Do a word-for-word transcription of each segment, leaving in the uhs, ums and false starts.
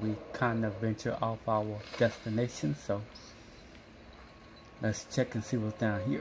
we kind of venture off our destination. So let's check and see what's down here.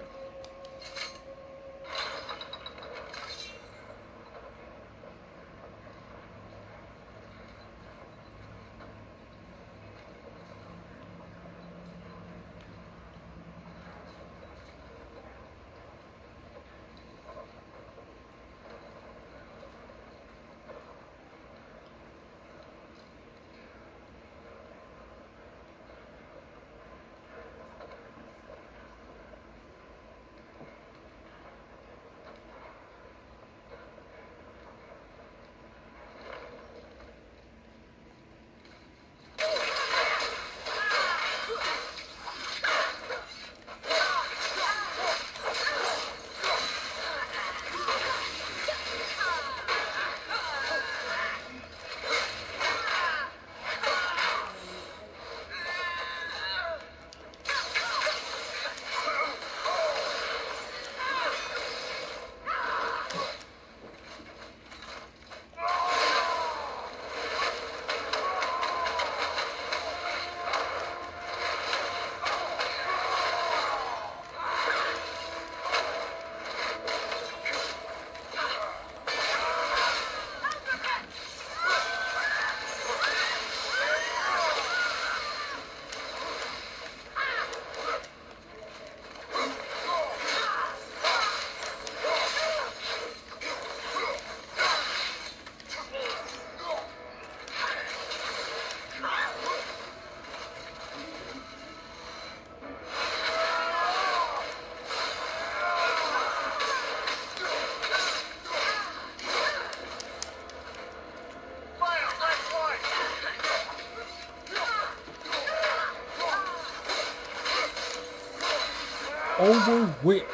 Over with.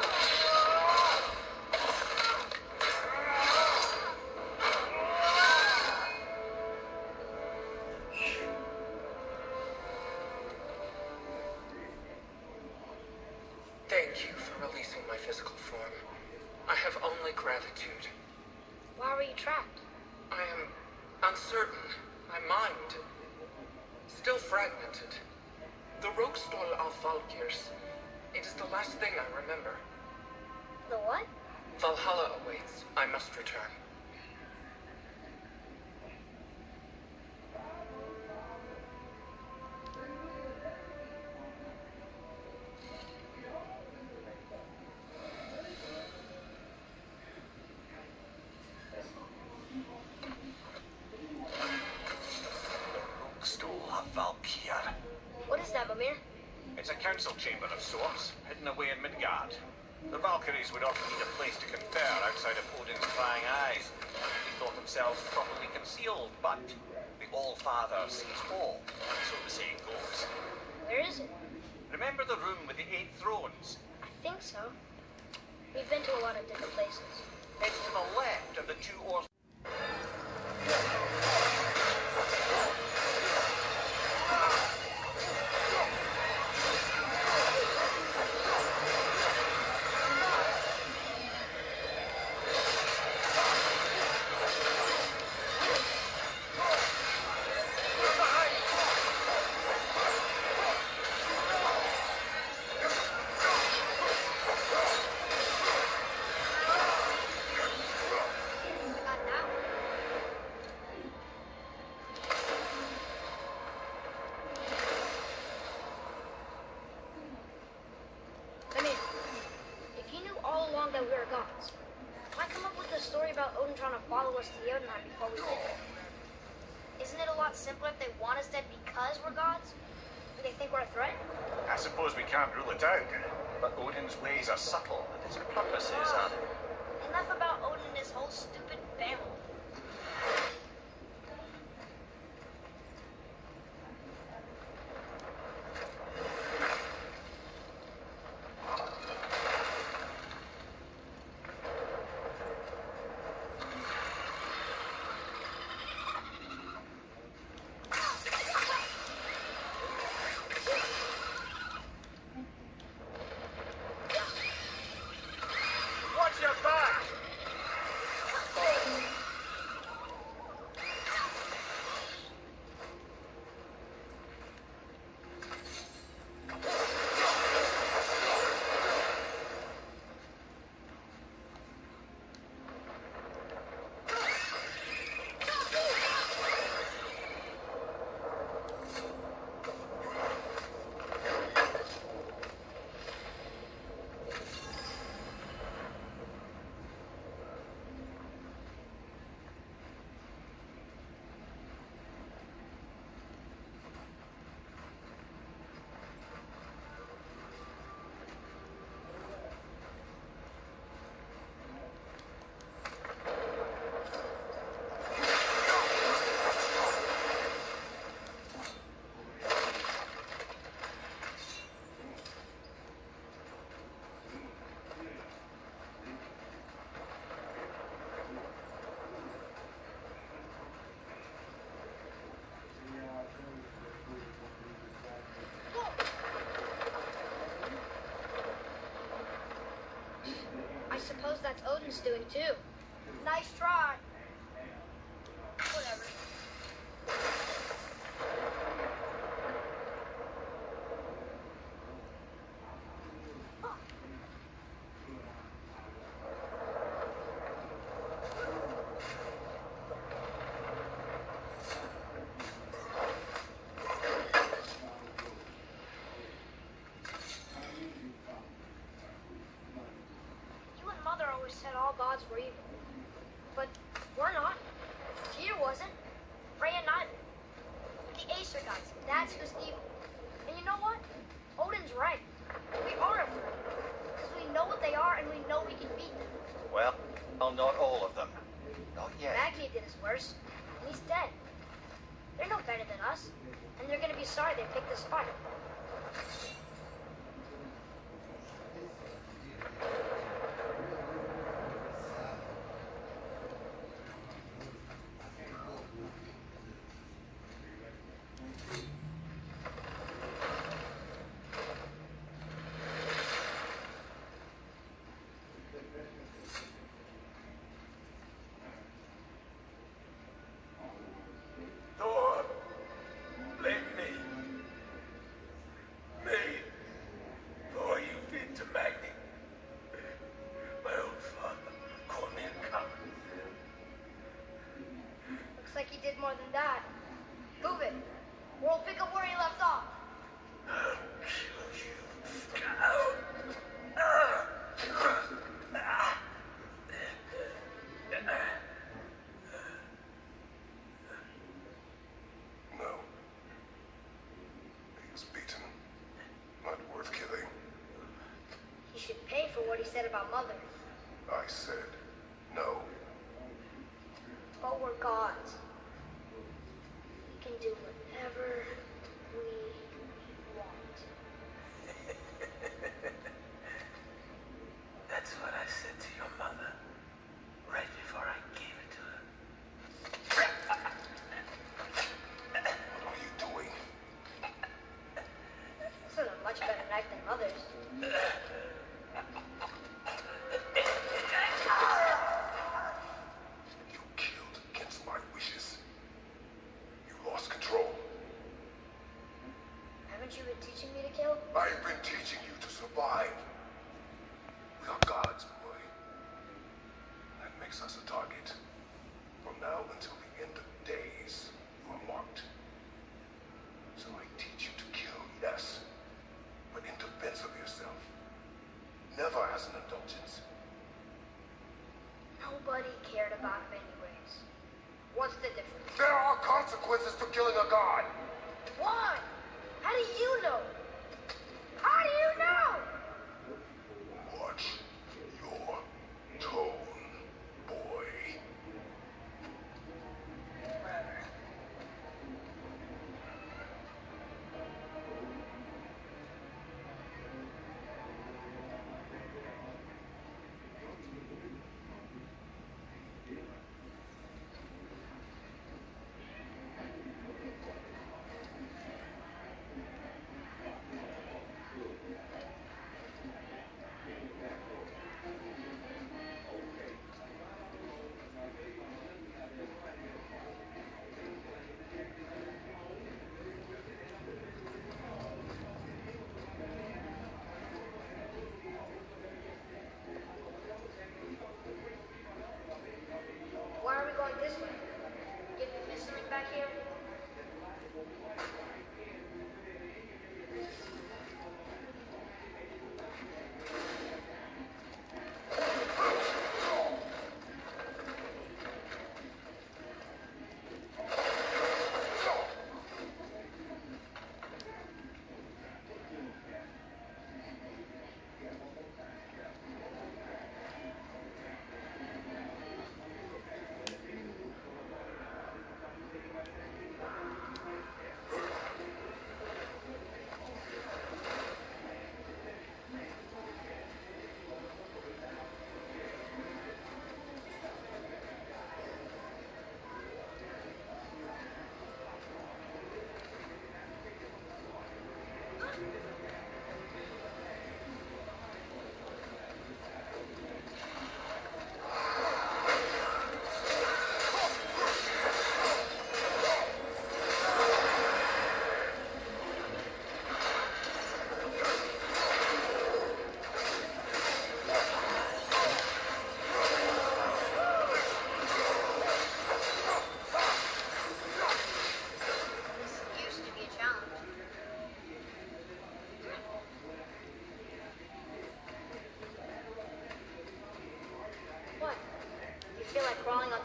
Thank you for releasing my physical form. I have only gratitude. Why were you trapped? I am uncertain. My mind still fragmented. The rogue stole our Valkyrs. It is the last thing I remember. The what? Valhalla awaits. I must return. Rogue stole a Valkyr. What is that, Mimir? It's a council chamber of sorts, hidden away in Midgard. The Valkyries would often need a place to confer outside of Odin's prying eyes. They thought themselves properly concealed, but the All-Father sees all, so the saying goes. Where is it? Remember the room with the eight thrones? I think so. We've been to a lot of different places. It's to the left of the two or that we were gods. Why come up with a story about Odin trying to follow us to Jotunheim before we get there? Isn't it a lot simpler if they want us dead because we're gods? Do they think we're a threat? I suppose we can't rule it out, but Odin's ways are subtle and his purposes are... Enough about Odin and his whole stupid family. suppose that's Odin's doing too. Nice try. Whatever. Said all gods were evil. But we're not. Tyr wasn't. Freya neither. The Aesir gods, that's who's evil. And you know what? Odin's right. We are afraid. Because we know what they are and we know we can beat them. Well, well, not all of them. Not yet. Magni did his worst. And he's dead. They're no better than us. And they're gonna be sorry they picked this fight. More than that. Move it. We'll pick up where he left off. I'll kill you. No. He's beaten. Not worth killing. He should pay for what he said about Mother. I said no. But we're gods. We can do whatever we want. That's what I said to your mother right before I gave it to her. What are you doing? This is a much better knife than Mother's. You killed against my wishes. You lost control. Haven't you been teaching me to kill? I've been teaching you to survive. We are gods, boy. That makes us a target. From now until the end of days, you are marked. So I teach you to kill, yes, but in defense of yourself. Never as an indulgence. Nobody cared about him anyways. What's the difference? There are consequences to killing a god. Why? How do you know? How do you know? Watch your tone, boy.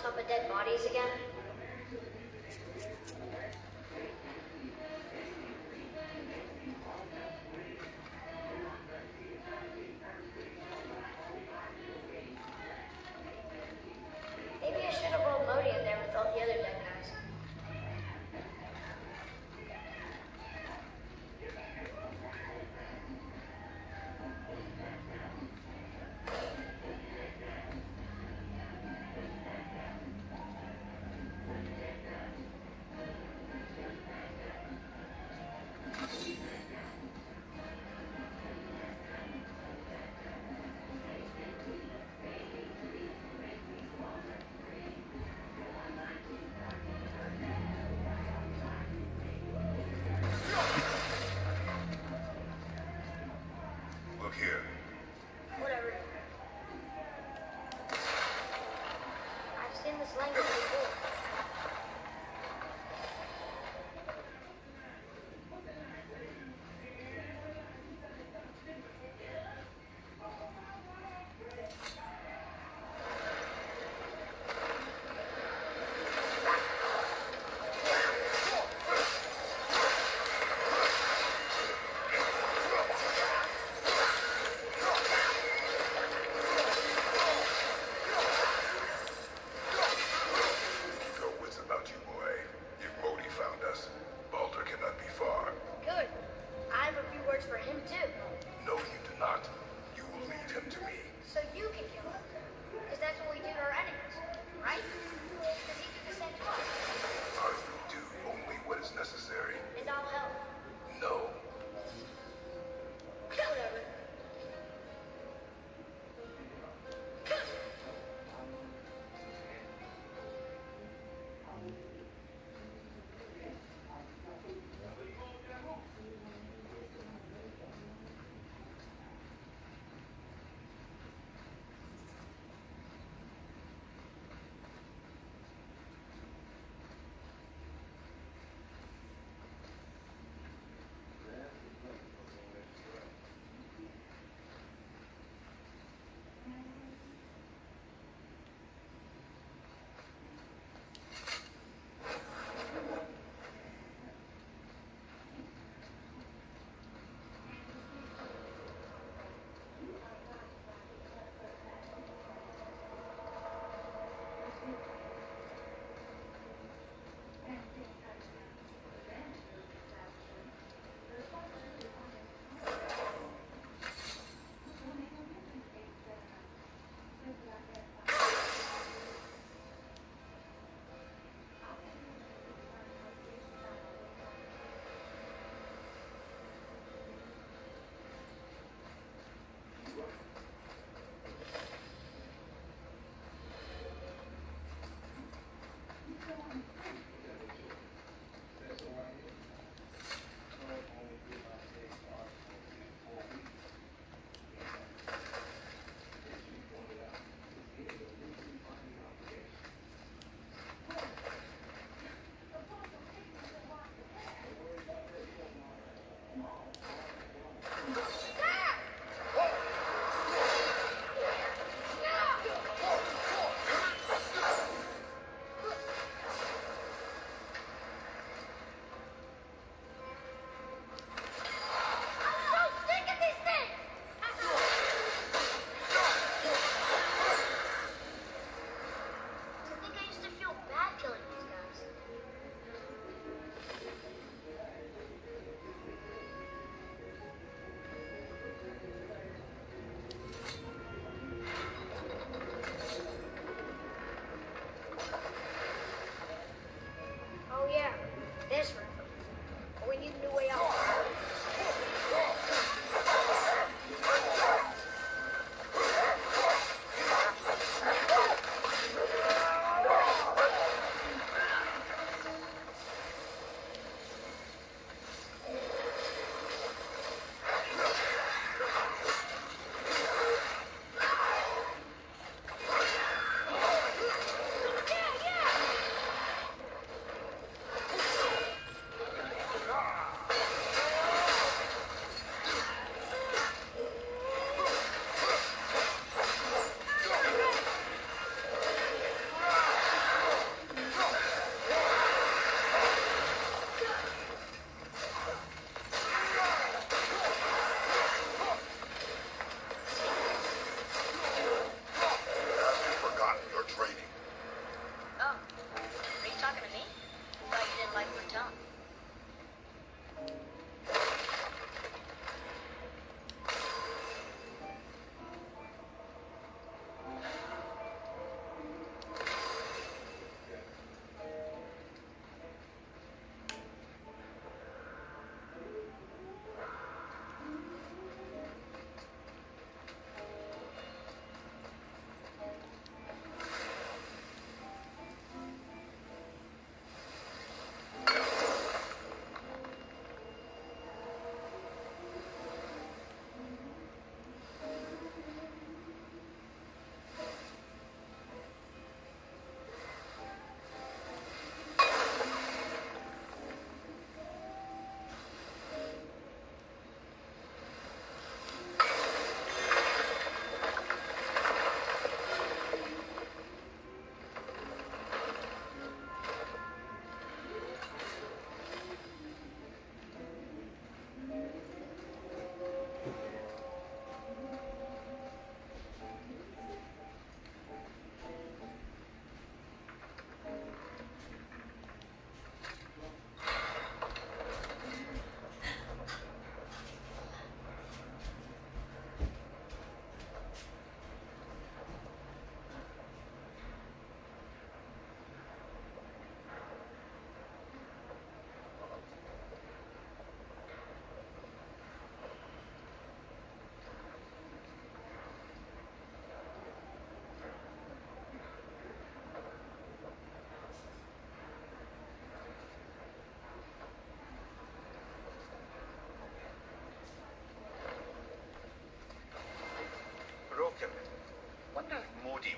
top of dead bodies again? Maybe I should have rolled Modi in there with all the other dead guys.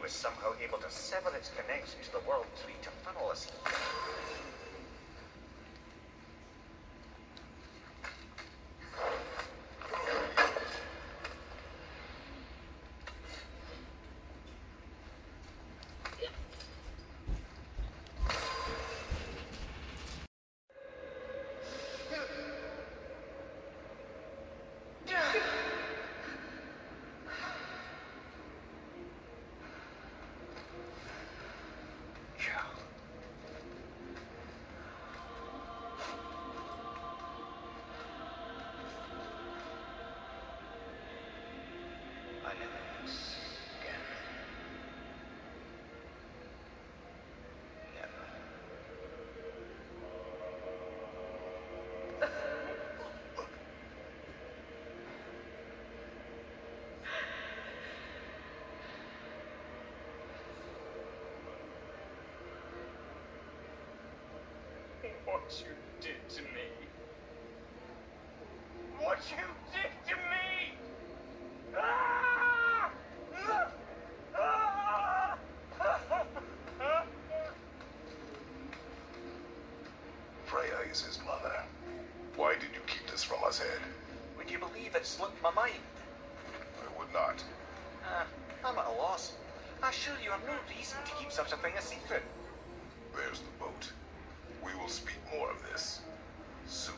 was somehow able to sever its connection to the world tree to funnel us here. What you did to me. What you did to me! Ah! Ah! Freya is his mother. Why did you keep this from us, Ed? Would you believe it slipped my mind? I would not. Ah, I'm at a loss. I assure you have no reason to keep such a thing a secret. There's the boat. We will speak more of this soon.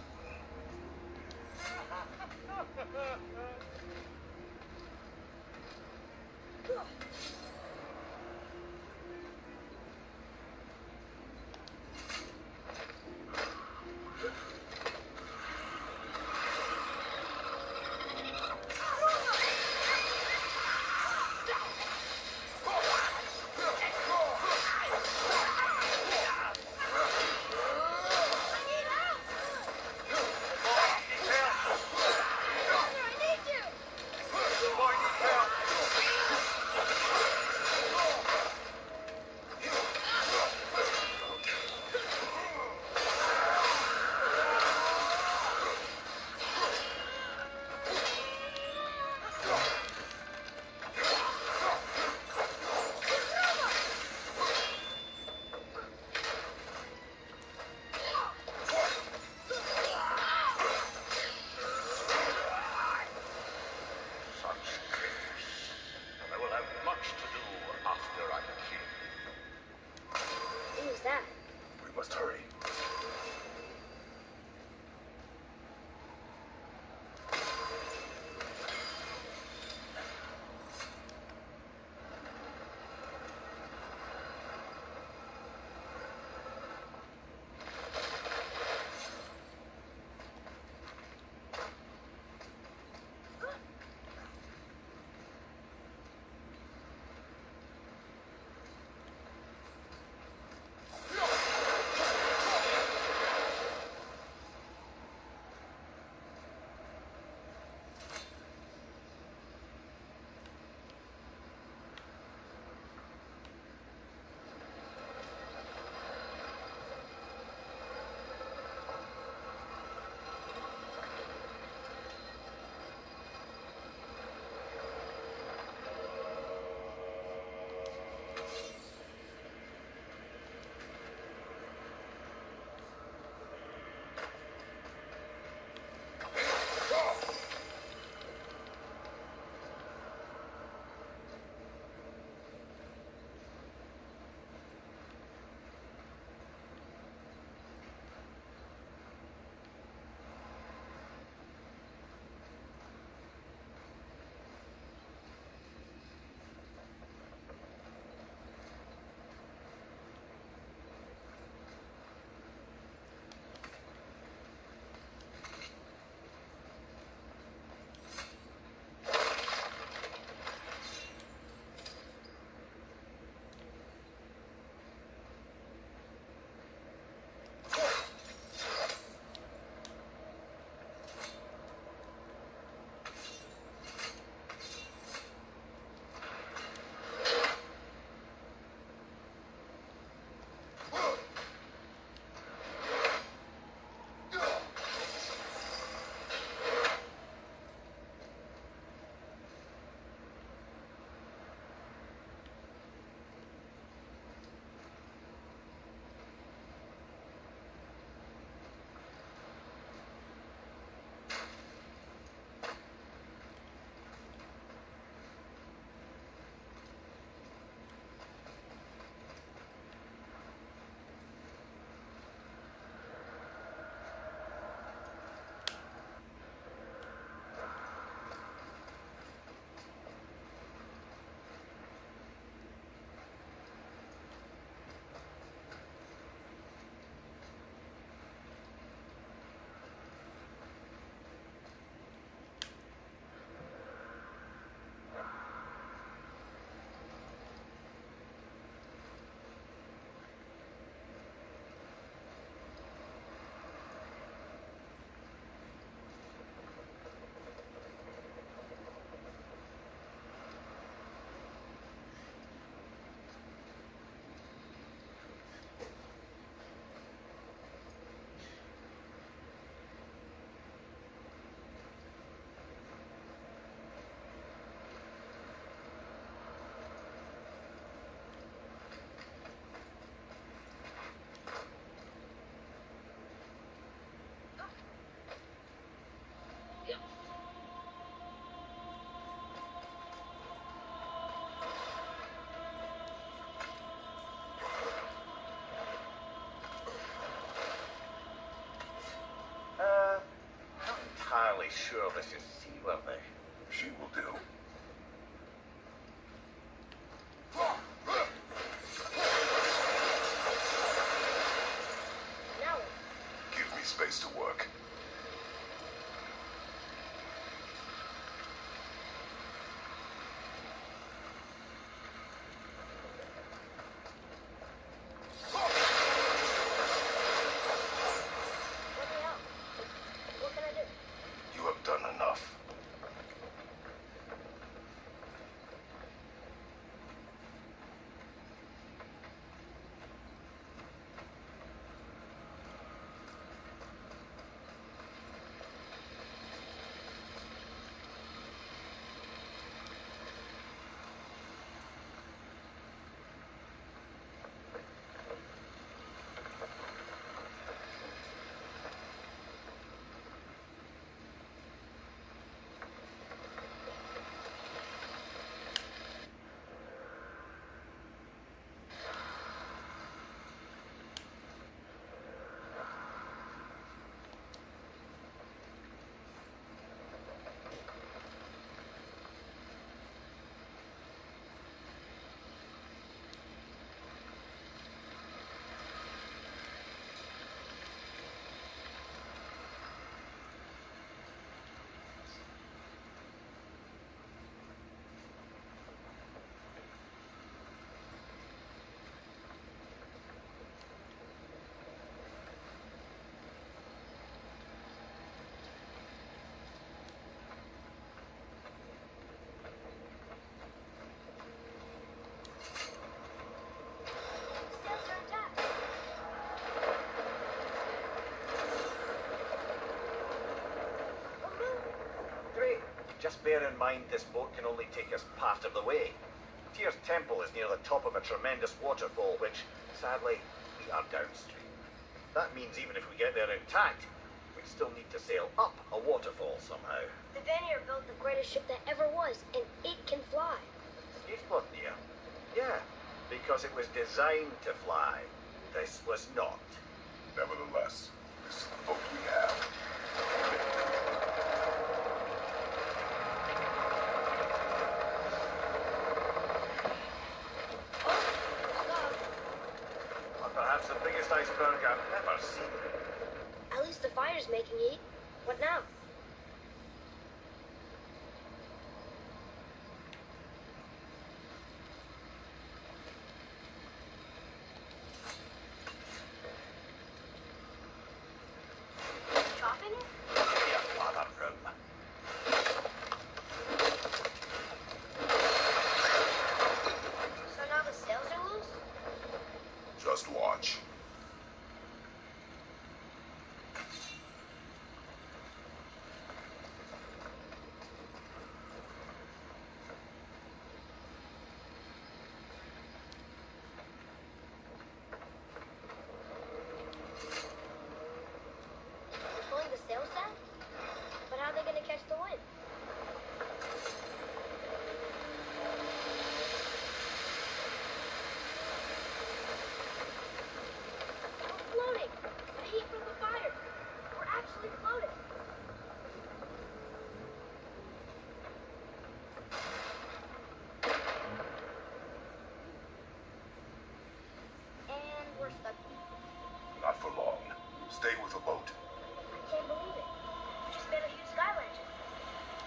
sure this is seaworthy. She will do. Now, Give me space to work. let me help. What can I do? You have done enough. Sails are intact. We're moving. Great. Just bear in mind this boat can only take us part of the way. Tyr's temple is near the top of a tremendous waterfall, which, sadly, we are downstream. That means even if we get there intact, we still need to sail up a waterfall somehow. The Vanir built the greatest ship that ever was, and it can fly. Skidbladnir? Yeah, because it was designed to fly. This was not. Nevertheless, this is the boat we have. Stop. Or perhaps the biggest iceberg I've ever seen. At least the fire's making heat. What now? Chopping it? Give me a father room. So now the sails are loose? Just watch. Pulling the sails down? But how are they gonna catch the wind? We're floating! The heat from the fire! We're actually floating! And we're stuck. Not for long. Stay with the boat. I can't believe it. We just made a huge sky lantern.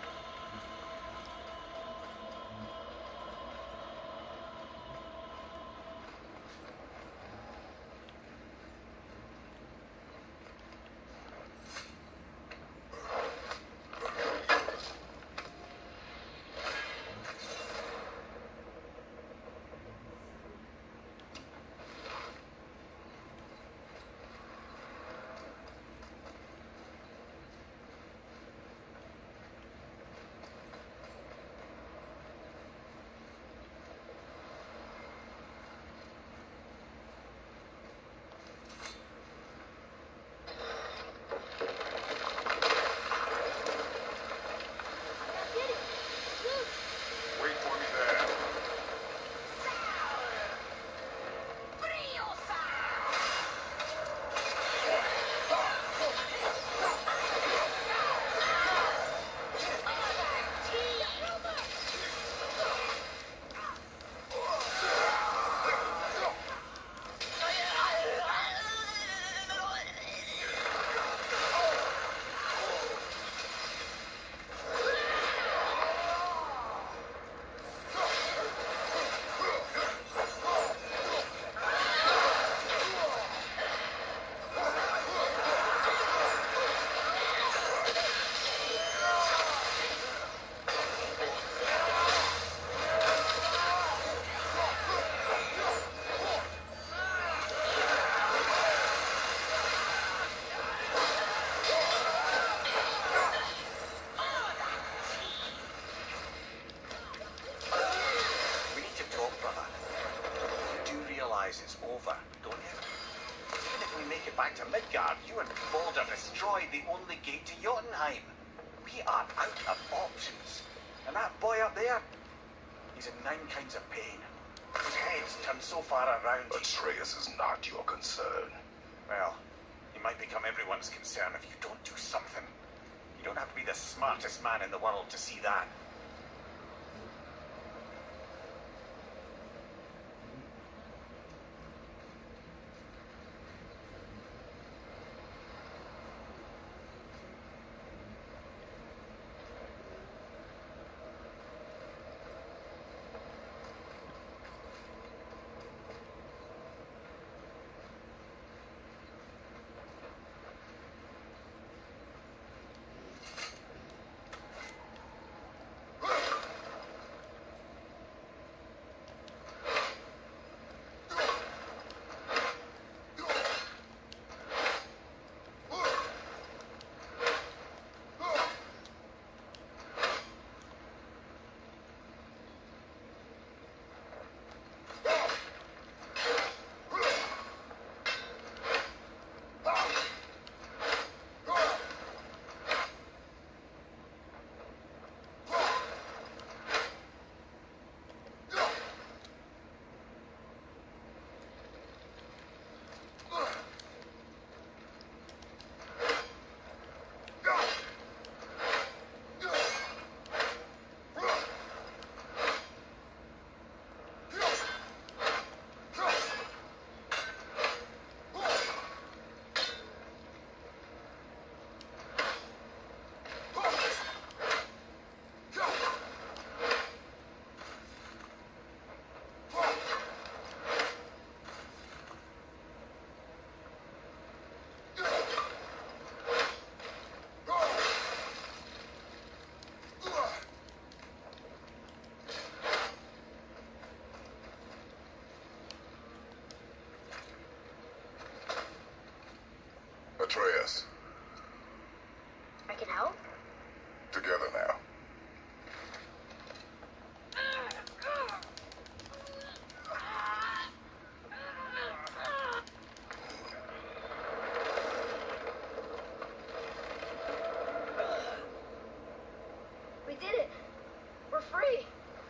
back to Midgard, you and Baldur destroyed the only gate to Jotunheim. We are out of options. And that boy up there, he's in nine kinds of pain. His head's turned so far around. Atreus is not your concern. Well, he might become everyone's concern if you don't do something. You don't have to be the smartest man in the world to see that. Atreus. I can help? Together now. We did it! We're free!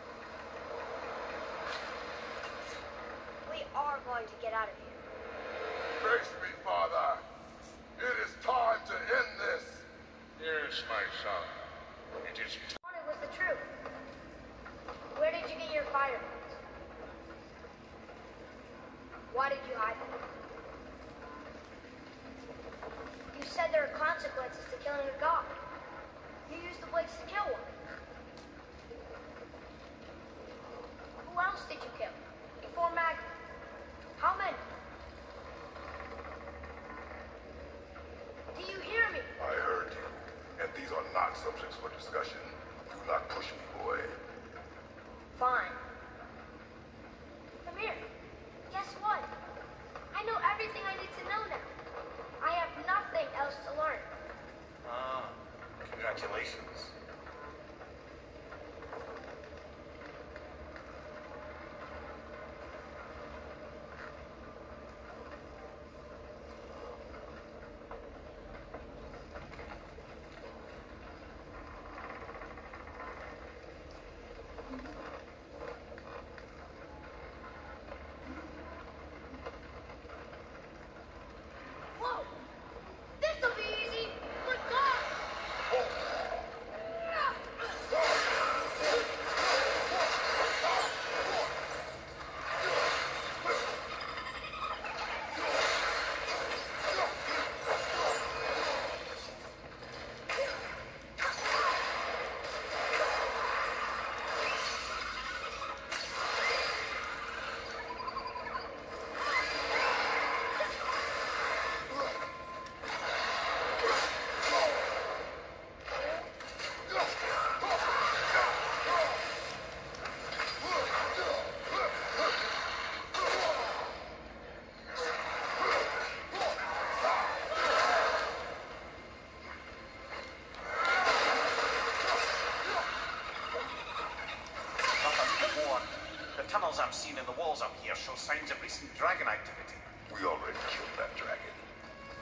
We are going to get out of here. Face me, Father. It is time to end this. Yes, my son. It is. What I wanted was the truth. Where did you get your fire? Why did you hide them? You said there are consequences to killing a god. You used the blades to kill one. Who else did you kill? Before Magma? How many? Do you hear me? I heard you, and these are not subjects for discussion. Do not push me, boy. Fine. Come here. Guess what? I know everything I need to know now. I have nothing else to learn. Ah, congratulations. Whoa! This'll be easy! We're gone! The tunnels I'm seeing in the walls up here show signs of recent dragon activity. We already killed that dragon.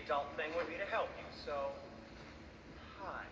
adult thing would be to help you, so... Hi.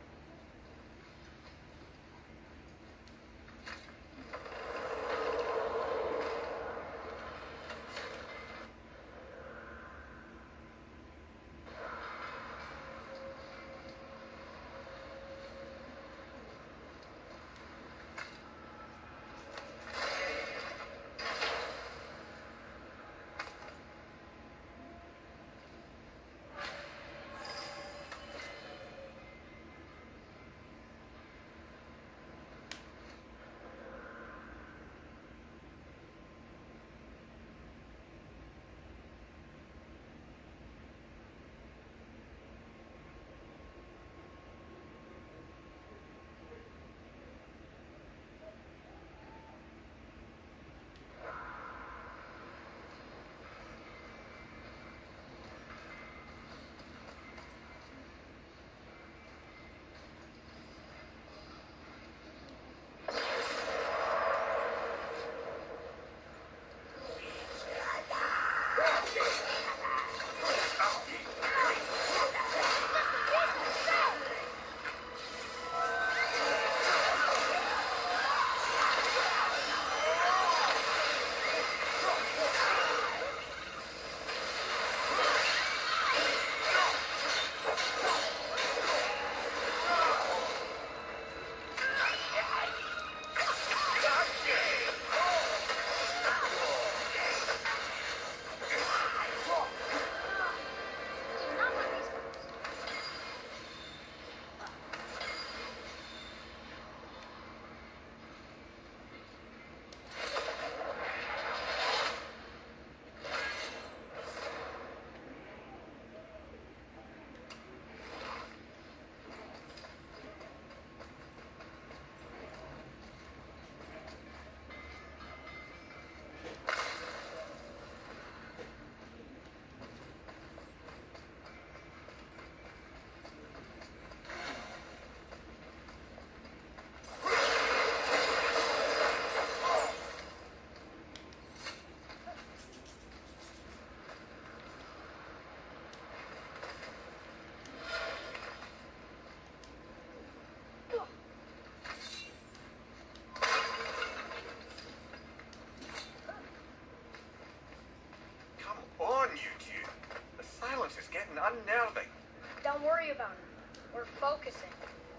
Unnerving. Don't worry about it. We're focusing.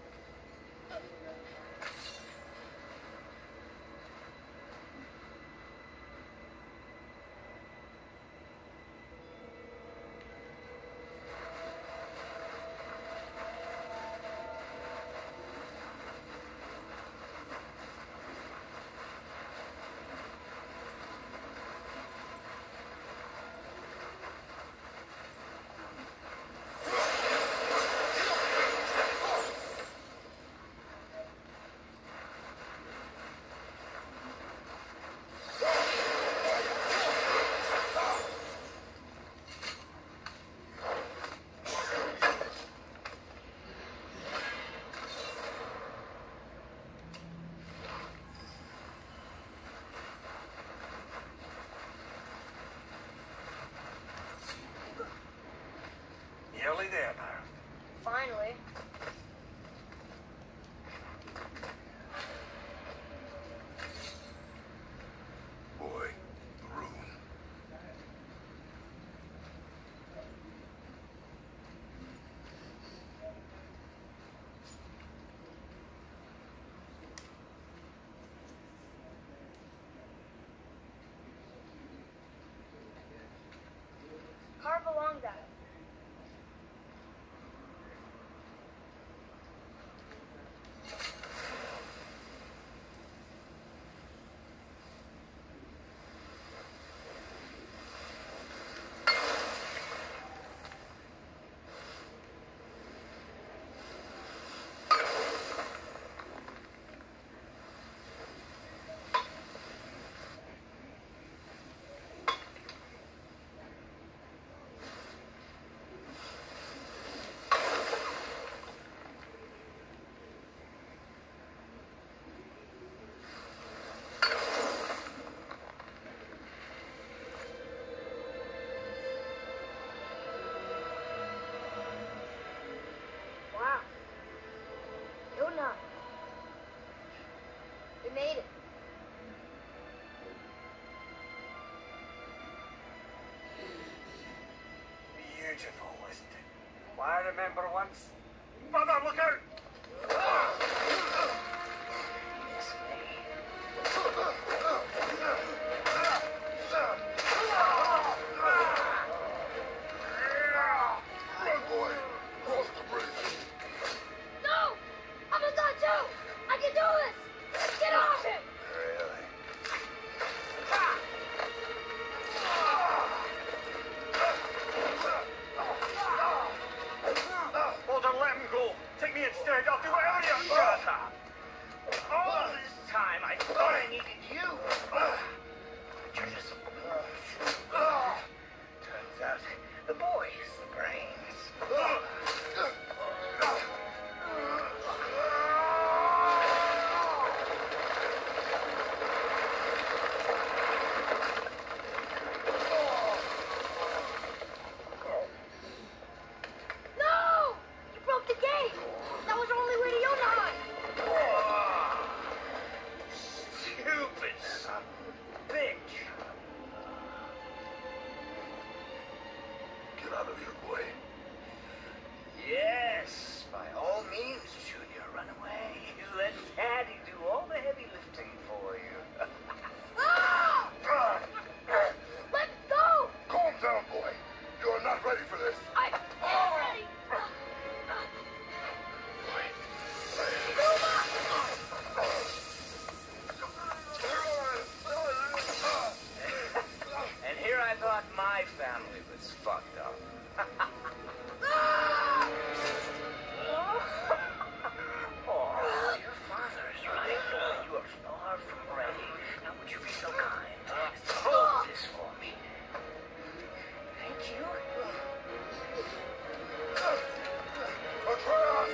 Nearly there now. Finally. Boy, the room. Carve along that. We made it. Beautiful, isn't it? Well, I remember once. Mother, look out! Yes, Run, boy! Cross the bridge! No! I'm a god too! I can do this! Get off him! Really? Hold on, let him go. Take me instead. I'll do whatever you want. All this time, I thought I needed you. But you're just a Turns out the boy is the brains. No! You broke the gate! That was our only way to Jotunheim! Stupid son of a bitch. Get out of here, boy. Yes, by all means, Junior, run away. Let Daddy do all the heavy lifting for you. Ah! Let go! Calm down, boy. You are not ready for this. I am ready! And here I thought my family was fucked up. Ah! Oh, your father is right, boy. You are far from ready. Now would you be so kind as to hold this for me? Thank you. Atreus!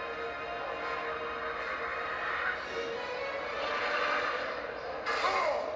Oh!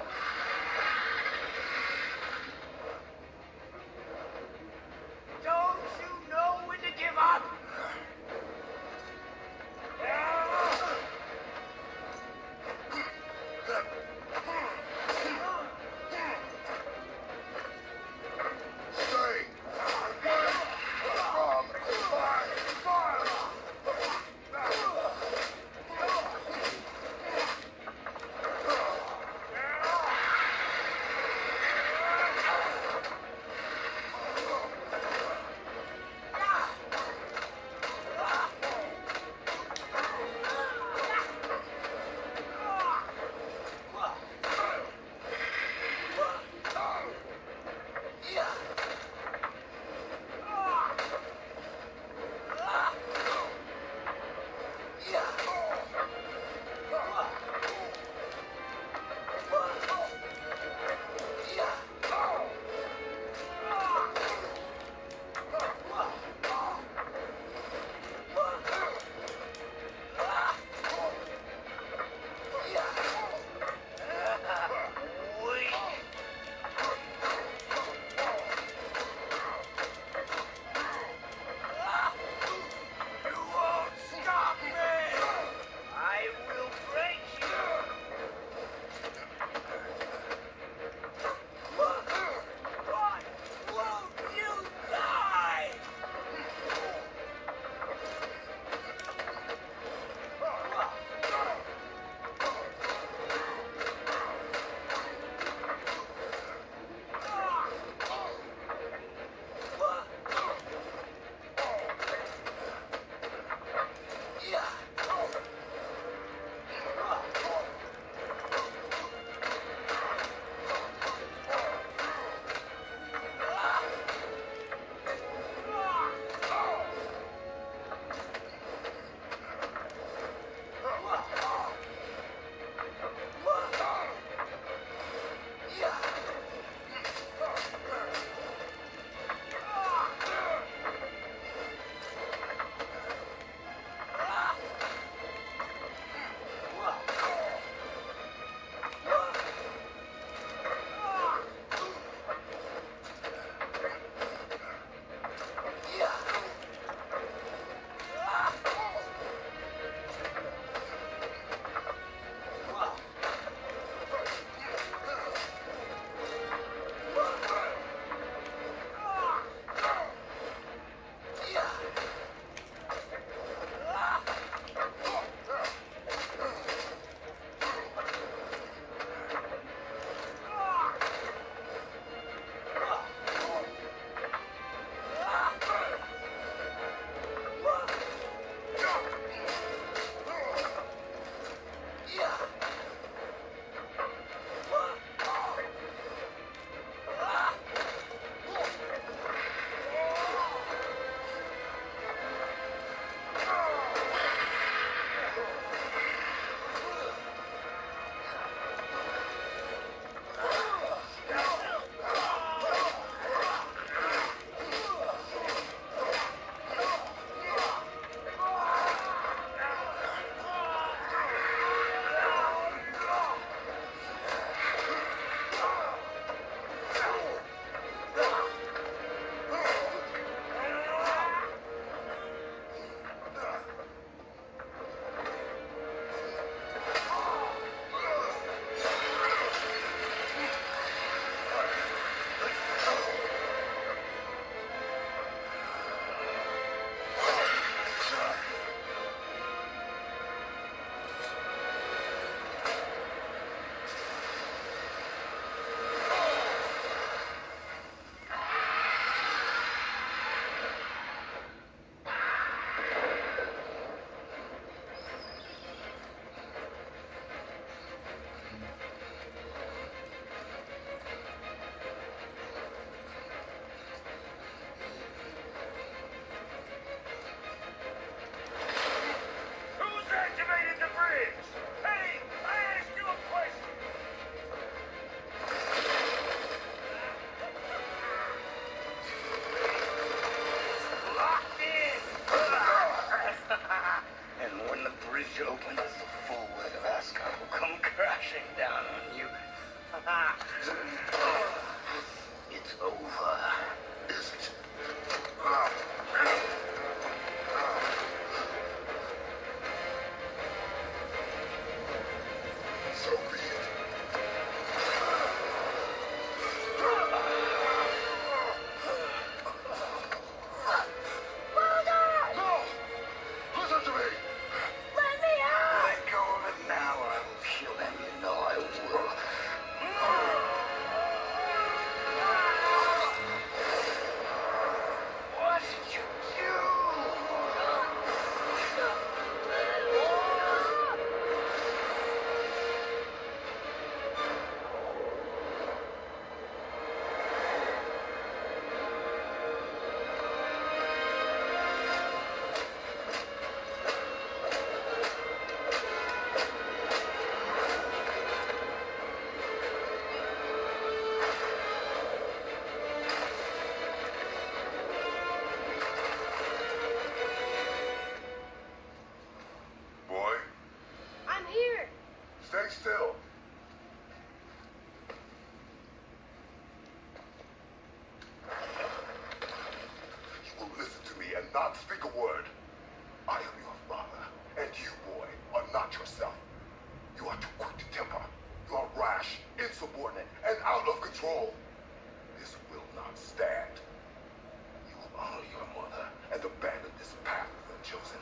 not speak a word. I am your father, and you, boy, are not yourself. You are too quick to temper. You are rash, insubordinate, and out of control. This will not stand. You will honor your mother and abandon this path you have chosen.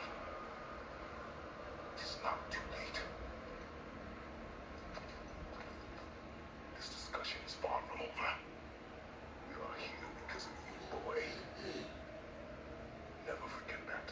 It's not too late. This discussion is far from over. We are here because of you, boy. Never forget that.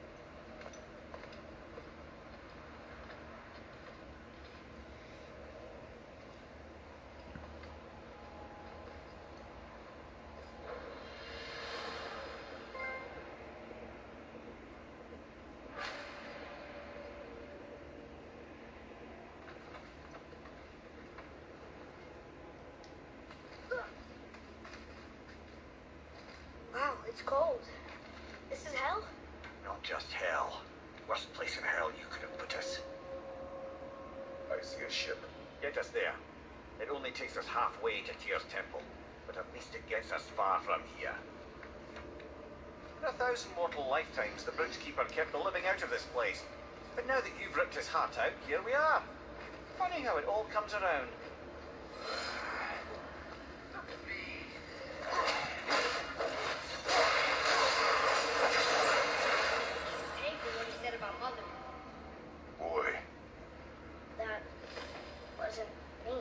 Wow, it's cold. This is hell? Not just hell. Worst place in hell you could have put us. I see a ship. Get us there. It only takes us halfway to Tyr's temple, but at least it gets us far from here. For a thousand mortal lifetimes, the Bridgekeeper kept the living out of this place. But now that you've ripped his heart out, here we are. Funny how it all comes around. Hey, for what he said about Mother. Boy, That wasn't me.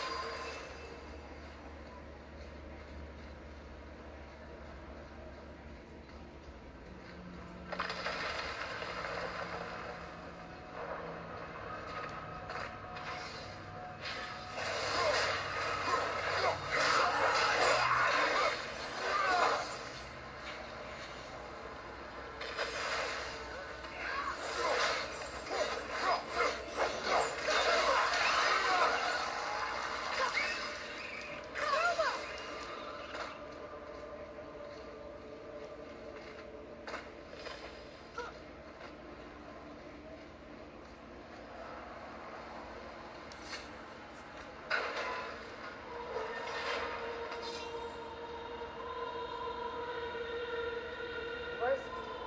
Was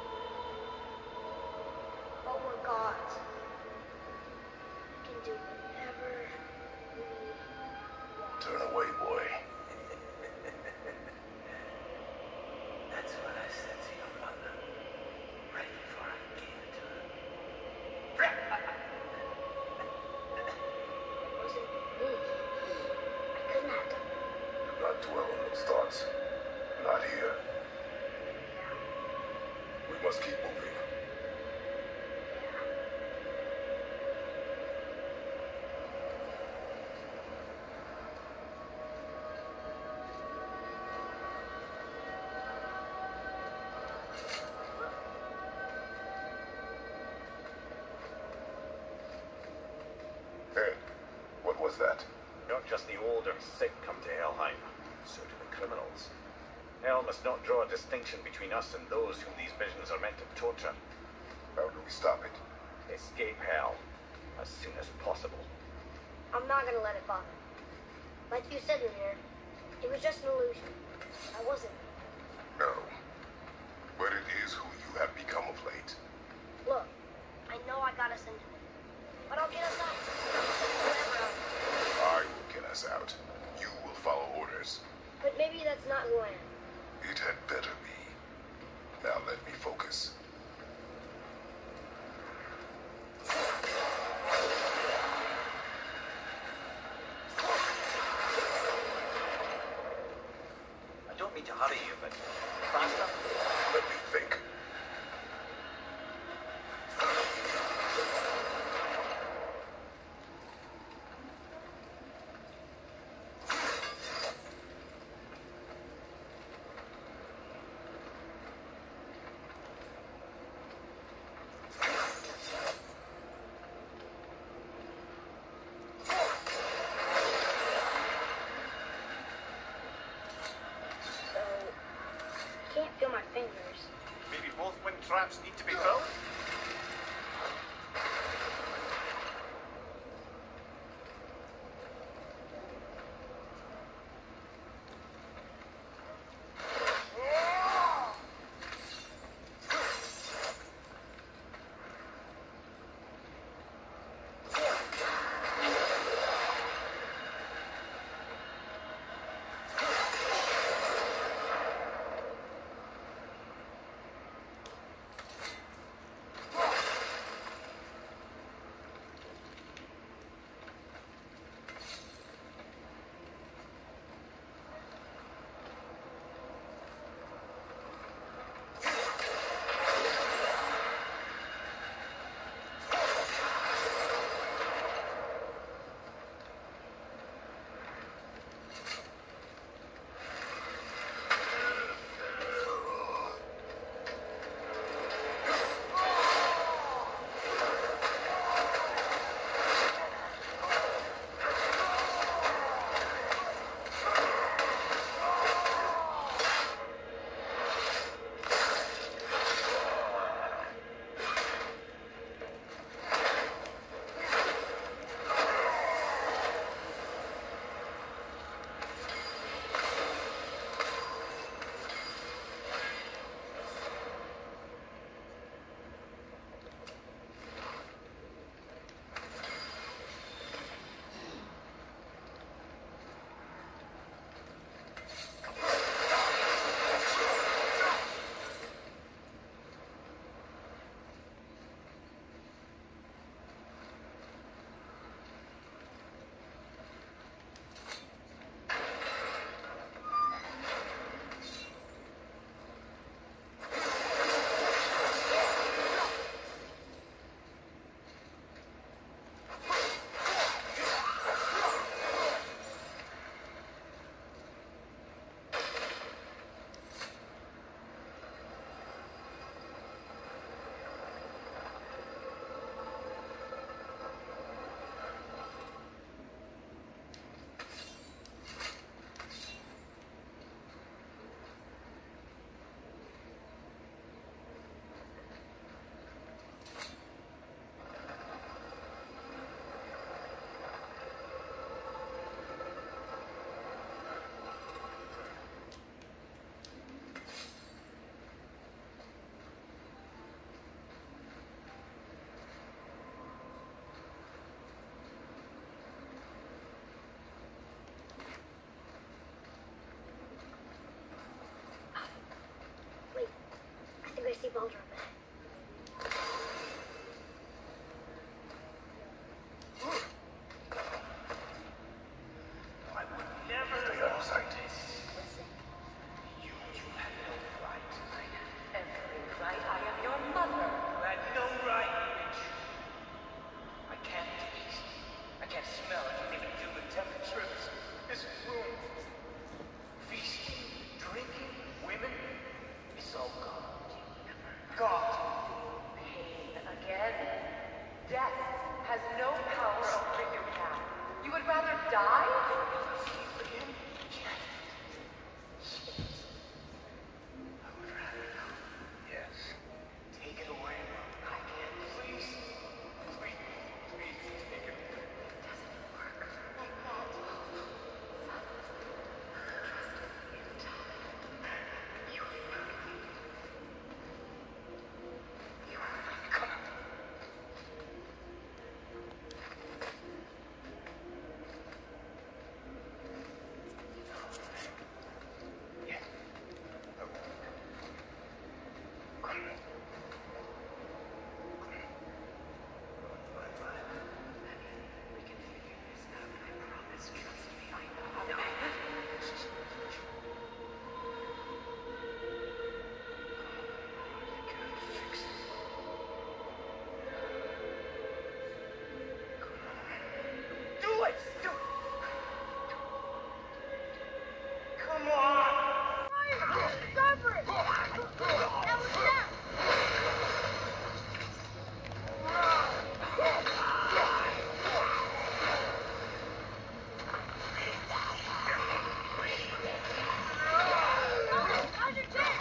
but we're gods. We can do whatever we want. turn away, boy. That's what I said to your mother right before I gave it to her. It wasn't me. I couldn't have done it. Do not dwell on those thoughts. Not here. We must keep moving. Hey, what was that? Not just the old and sick come to Helheim, so do the criminals. Hell must not draw a distinction between us and those whom these visions are meant to torture. How do we stop it? Escape hell as soon as possible. I'm not gonna let it bother me. Like you said, Lumiere, it was just an illusion. I wasn't. No. But it is who you have become of late. Look, I know I got us into it, but I'll get us out. Whatever else. I will get us out. You will follow orders. But maybe that's not who I am. It had better be. Now let me focus. I don't mean to hurry you, but faster. Let me think. Can't feel my fingers. Maybe both wind traps need to be filled? closure a bit. I would never stay out of sight. Listen. You, you had no right. I had every right. I am your mother. You had no right, bitch. I can't taste. I can't smell. I can't even feel the temperature of this, this room. Feasting, drinking, women. It's all God. God. Pain again. Death has no power over your path. You would rather die? Again? I would rather not. Yes. Take it away. I can't. Please. Please. Please take it away. Do it! Do it! Come on! Stop it! That was that! How's your chest?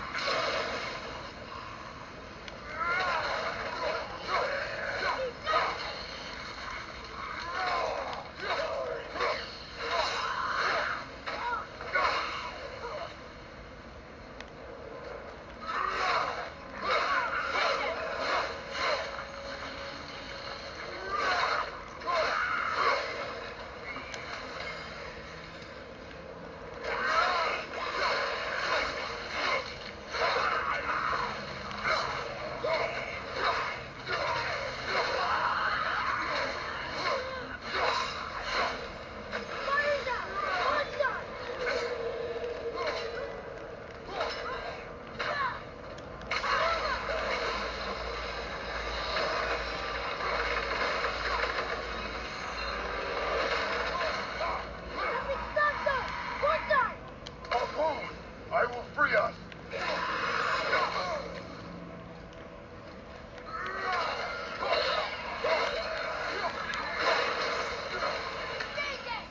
Fire's out! One's done! Nothing stops us! One time! Harpoon! I will free us! Take it!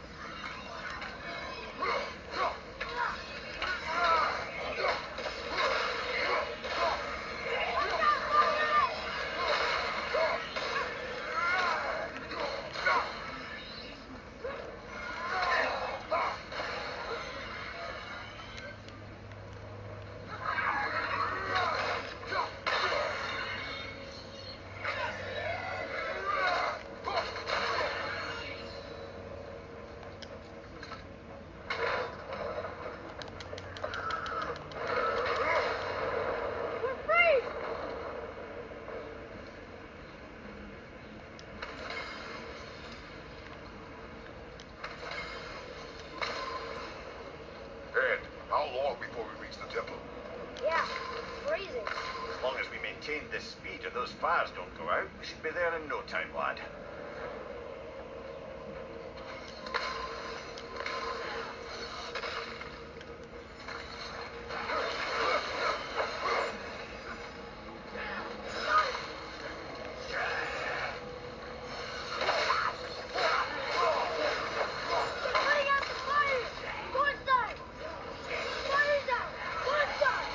We're free! Ed, how long before we reach the temple? Yeah, freezing. As long as we maintain this speed and those fires don't go out, we should be there in no time, lad. Putting out the fire! One side! Fire's out! One side!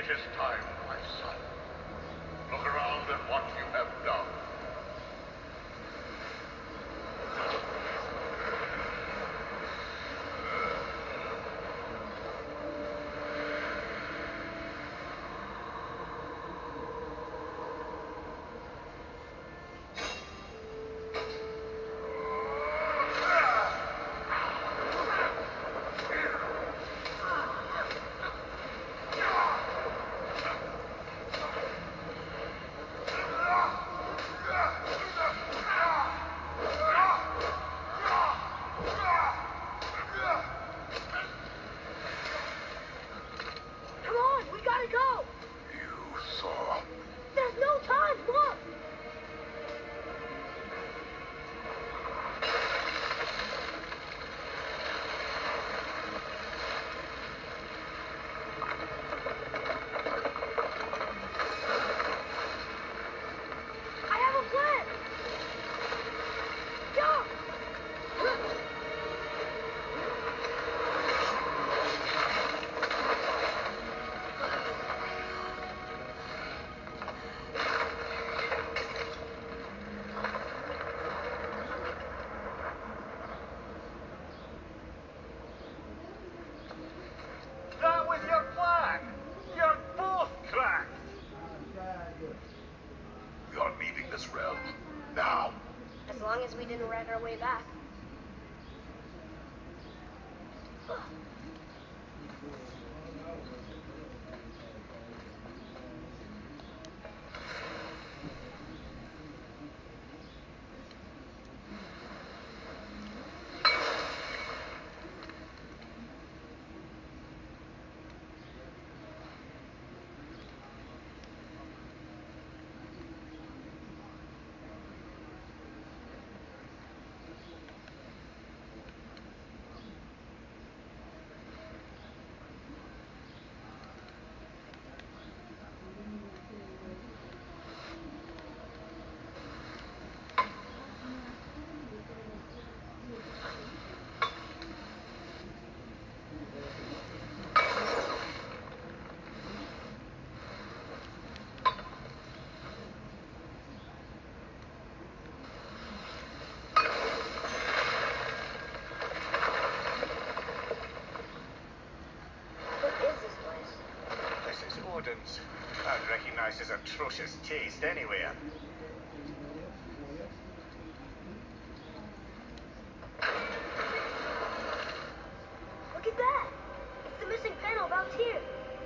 It is time, my son. Look around at what you have done. That was your plan! You're both cracked! We are leaving this realm. Now. As long as we didn't rat our way back. Odin's. I'd recognize his atrocious taste anywhere. Look at that! It's the missing panel about here.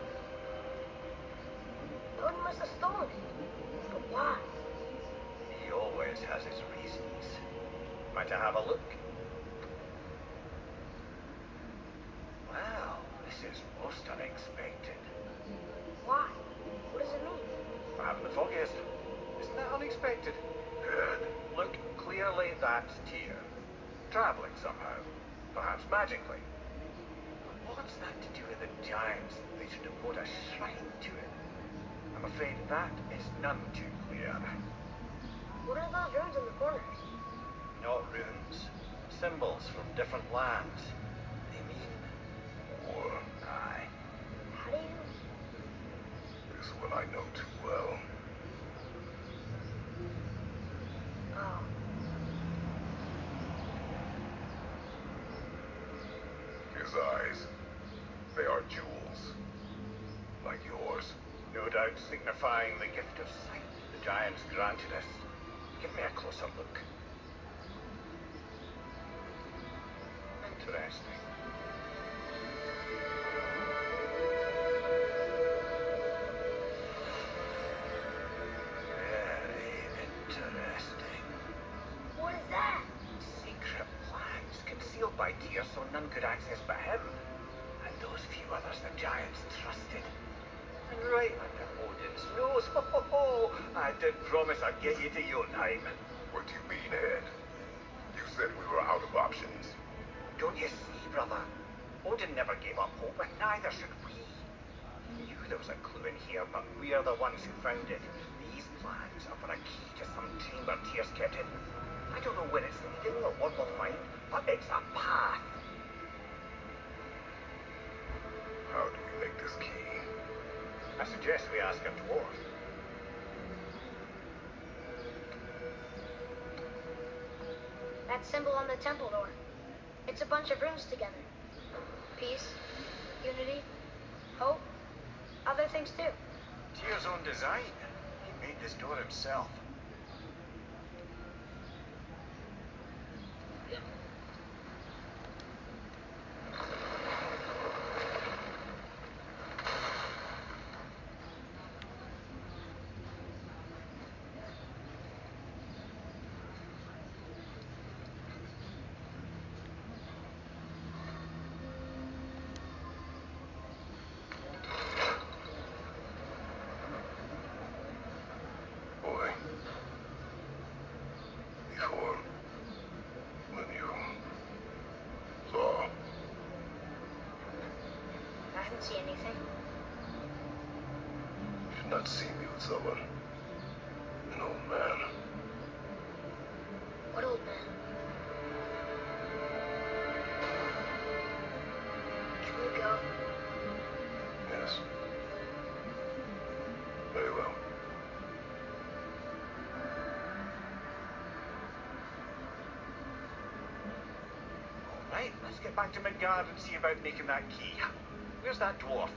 Odin must have stolen it. But why? He always has his reasons. Might I have a look? Wow, this is most unexpected. Why? What does it mean? I haven't the foggiest. Isn't that unexpected? Ed, Look, clearly that's Tyr. Traveling somehow. Perhaps magically. But what's that to do with the giants? They should devote a shrine to it. I'm afraid that is none too clear. What are those runes in the corners? Not runes. Symbols from different lands. They mean... war. Aye. How do you... This one I know too well. Oh. His eyes. They are jewels. Like yours. No doubt signifying the gift of sight the giants granted us. Give me a closer look. Interesting. Very interesting. What is that? Secret plans concealed by Tyr so none could access but him. And those few others the giants trusted. And right under Odin's nose, ho ho ho! I did promise I'd get you to Jotunheim. What do you mean, Ed? You said we were out of options. Don't you see, brother? Odin never gave up hope, and neither should we. He knew there was a clue in here, but we're the ones who found it. These plans are for a key to some chamber Tyr's kept hidden. I don't know where it's leading or what we'll find, but it's a path. How do we make this key? A suggest we ask a dwarf. That symbol on the temple door. It's a bunch of runes together. Peace, unity, hope, other things too. Tyr's own design. He made this door himself. Boy, before, when you saw, I didn't see anything. you did not see me with someone, an old man. What old man? Can we go? Yes. Very well. Right, let's get back to Midgard and see about making that key. Where's that dwarf?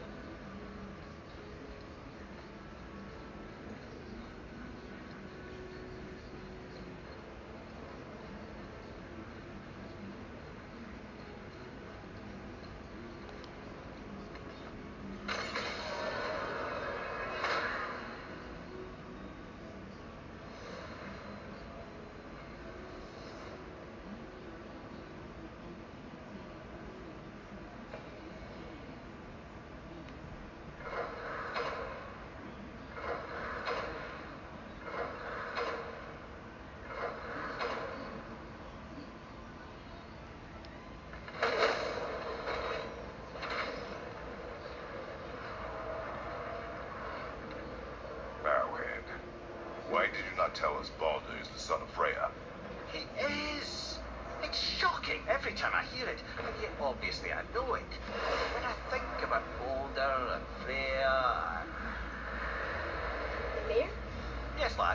Arrowhead, why did you not tell us Baldur is the son of Freya? He is. It's shocking every time I hear it, and yet obviously I know it. When I think about Baldur and Freya... Mimir? Yes, lad.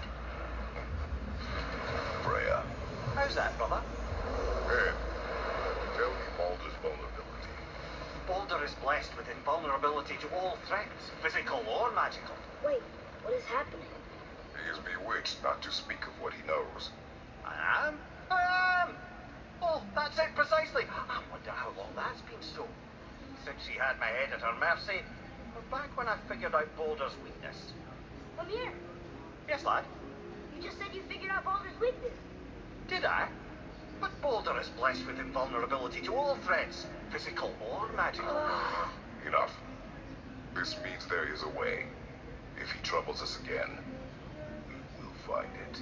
Freya. How's that, brother? Man, tell me Baldur's vulnerability. Baldur is blessed with invulnerability to all threats, physical or magical. Wait, what is happening? He is bewitched not to speak of what he knows. I am? I am! Oh, that's it precisely. I wonder how long that's been so. Since she had my head at her mercy, or back when I figured out Baldur's weakness. Mimir, Yes, lad? you just said you figured out Baldur's weakness. Did I? But Baldur is blessed with invulnerability to all threats, physical or magical. Enough. This means there is a way. If he troubles us again, we will find it.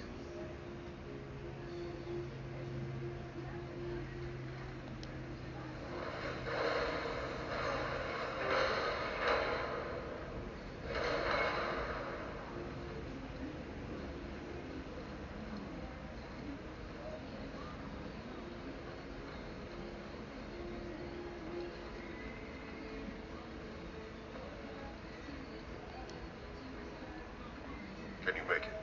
Can you make it?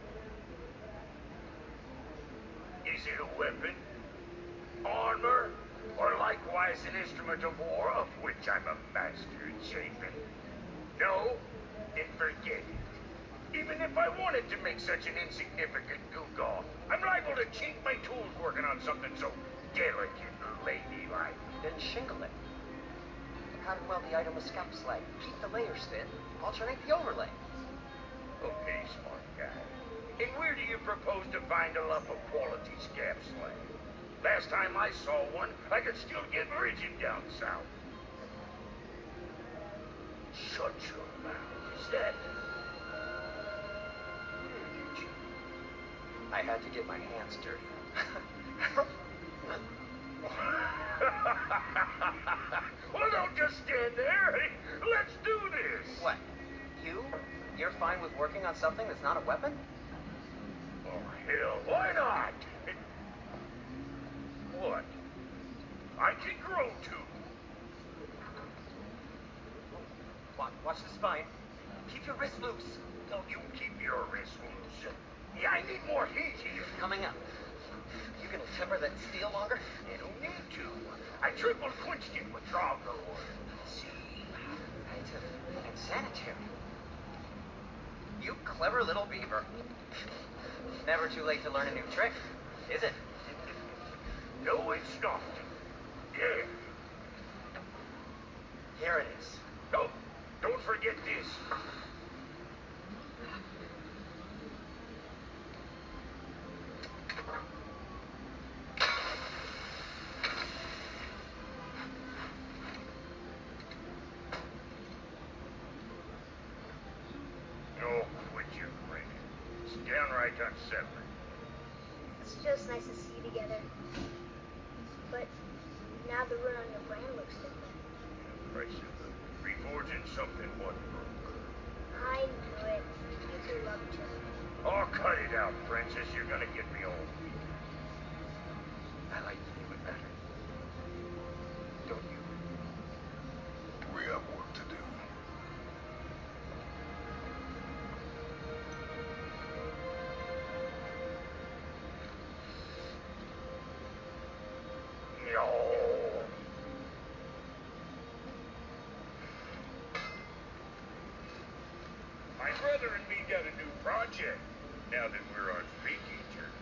Is it a weapon? Armor? Or likewise an instrument of war of which I'm a master in shaping? No? Then forget it. Even if I wanted to make such an insignificant gewgaw, I'm liable to cheat my tools working on something so delicate and ladylike. Then shingle it. Pattern weld the item with scalp slag. Keep the layers thin. Alternate the overlay. Okay, smart guy. And where do you propose to find a lump of quality scab slag? Last time I saw one, I could still get rigid down south. Shut your mouth. Is that... I had to get my hands dirty. Well, don't just stand there. Let's do this. What? You? You're fine with working on something that's not a weapon? Oh, hell, why not? What? I can grow too. Watch, watch the spine. Keep your wrist loose. No, you keep your wrist loose. Yeah, I need more heat here. Coming up. You gonna temper that steel longer? You don't need to. I triple quenched it with Drago. See, it's a fucking sanitary. You clever little beaver. Never too late to learn a new trick, is it? No, it's not. Yeah. Here it is. Oh, don't forget this. Oh, quit your grinning. It's downright unsettling. It's just nice to see you together. But now the rune on your brain looks different. Impressive. Reforging something one broke. I knew it. You two love each other. Oh, cut it out, Princess. You're gonna get me all weak. I like you even better. Don't you? We have work to do. No. My brother and me got a new project now that we're on speaking terms.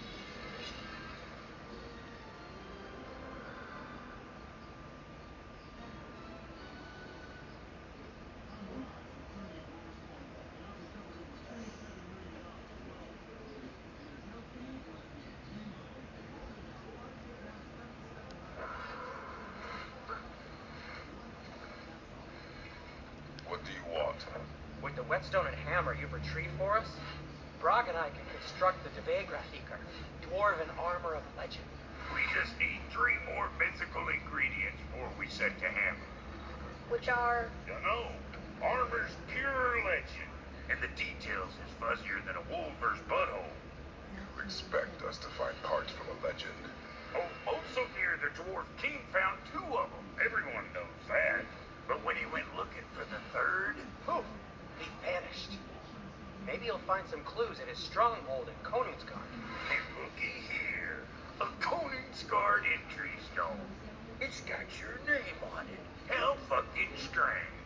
What do you want? With the whetstone and hammer you've retrieved for us, Brog and I can construct the Devegrathikar, dwarven armor of legend. We just need three more mythical ingredients before we set to hammer. Which are... Dunno. Armor's pure legend, and the details is fuzzier than a wolver's butthole. You expect us to find parts from a legend? Oh, Otsogir, the dwarf king, found two of them. Everyone knows that. But when he went looking for the third, Poof! He vanished. Maybe he'll find some clues at his stronghold in Konungsgard. and looky here, a Koningsgard entry stone. It's got your name on it. How fucking strange.